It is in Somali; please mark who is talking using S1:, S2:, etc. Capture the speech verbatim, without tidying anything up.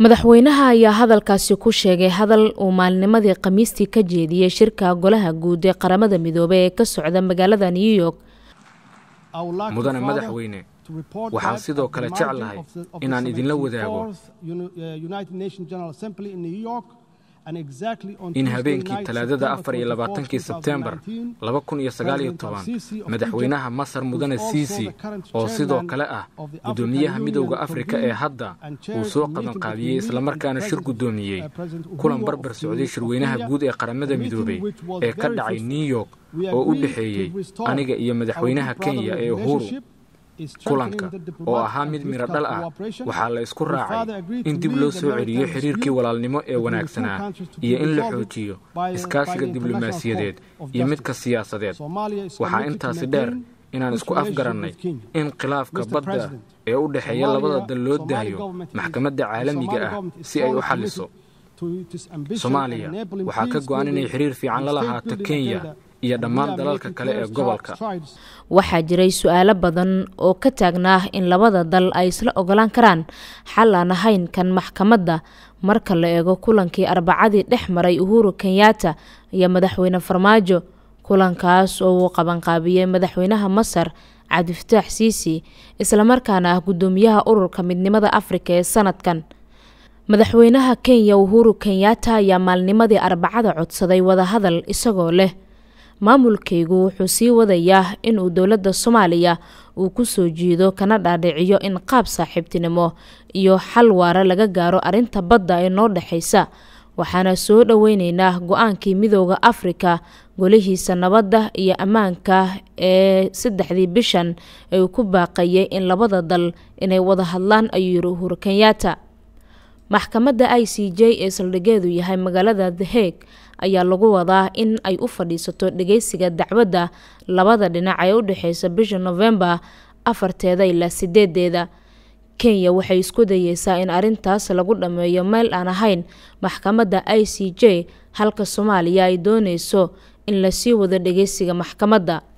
S1: madaxweynaha ayaa hadalkaasi ku sheegay hadal uu maalnimadii Khamiistii ka jeediyay shirka golaha guud ee qaramada midoobay ee ka socda magaalada New York.
S2: mudane madaxweyne waxaan sidoo kale jeclahay inaan idinla wadaago in habeenkii talaadada afar iyo labaatankii Sebtembar laba kun iyo sagaal iyo toban madaxweynaha Masar mudane Sisi oo sidoo kale ah gudoomiyaha midowga Afrika ee hadda uu soo qaban qaabiyay isla markaana shir gudoomiyay kulan barbar socday shirweynaha guud ee qaramada midoobay ee ka dhacay New York oo u dhaxeeyay aniga iyo madaxweynaha Kenya ee Uhuru. kulanka oo ahaa mid miro dhal ah waxaa la isku raacay in dib loo soo celiyo xiriirkii walaalnimo ee wanaagsanaa iyo in la xoojiyo iskaashiga diblomaasiyadeed iyo midka siyaasadeed. waxaa intaasi dheer inaan isku afgarannay in khilaafka badda ee u dhaxeeya labada dal loo daayo maxkamadda caalamiga ah si ay u xalliso. Soomaaliya waxaa ka go'an inay xiriir fiican la lahaato Kenya iyo dhammaan dalalka kale ee gobolka.
S1: waxaa jiray su'aalo badan oo ka taagnaa in labada dal ay isla ogolaan karaan xal aan ahayn kan maxkamadda marka la eego kulankii Arbacadii dhex maray Uhuru Kenyatta iyo madaxweyne Farmaajo. kulankaas oo uu qaban qaabiyay madaxweynaha Masar Cabdifataax Sisi isla markaana ah gudoomiyaha ururka midnimada Afrika ee sanadkan. madaxweynaha Kenya Uhuru Kenyatta ayaa maalnimadii Arbacada codsaday wada hadal isagoo leh maamulkaygu wuxuu sii wadayaa in uu dowladda Soomaaliya uu ku soo jiido kana dhaadhiciyo in qaab saaxiibtinimo iyo xal waara laga gaaro arinta badda ee noo dhaxaysa. waxaana soo dhaweynaynaa go'aankii midowga Afrika golihiisa nabadda iyo ammaanka ee saddexdii bishan ee uu ku baaqayay in labada dal inay wada hadlaan ayuu yiri Uhuru Kenyatta. maxkamadda I C J ee saldhigeedu yahay magaalada The Hague ayaa lagu wadaa in ay u fadhiisato dhageysiga dacwadda labada dhinac ee u dhaxaysa bisha November afarteeda ilaa sideedeeda. Kenya waxay isku dayaysaa in arintaas lagu dhameeyo meel aan ahayn maxkamadda I C J halka Soomaaliya ay doonayso in la sii wado dhageysiga maxkamadda.